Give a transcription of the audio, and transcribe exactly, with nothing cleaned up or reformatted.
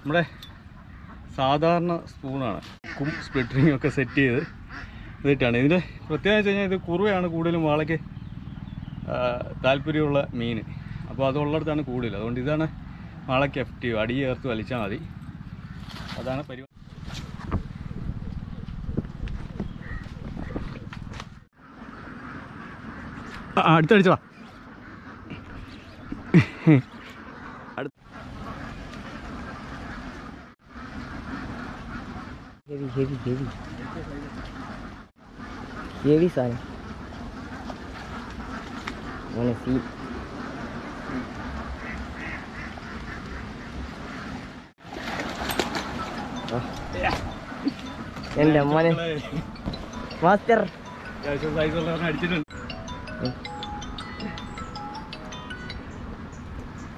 നമ്മുടെ സാധാരണ സ്പൂണാണ്. ഉപ്പും സ്പ്ലിറ്ററിങ്ങും ഒക്കെ സെറ്റ് ചെയ്ത് ഇതിട്ടാണ്. ഇതിൻ്റെ പ്രത്യേകത വെച്ച് കഴിഞ്ഞാൽ ഇത് കുറുവയാണ് കൂടുതലും വാളയ്ക്ക് താല്പര്യമുള്ള മീൻ. അപ്പോൾ അതുള്ളിടത്താണ് കൂടുതൽ. അതുകൊണ്ട് ഇതാണ് വാളയ്ക്ക് എഫക്റ്റീവ്. അടി ചേർത്ത് വലിച്ചാൽ മതി. അതാണ് പരിപാടി. അടുത്തടിച്ചു വാ. Heavy, heavy, heavy. Heavy son. Wanna see? Oh. എൻ്റെ മോനെ മാസ്റ്റർ അടിച്ചിട്ടുണ്ട്.